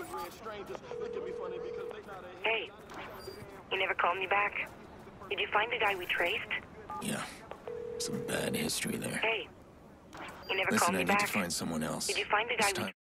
Hey, you never called me back. Did you find the guy we traced? Yeah, some bad history there. Hey, you never Listen, called I me need back. to find someone else. Did you find the It's guy we... time.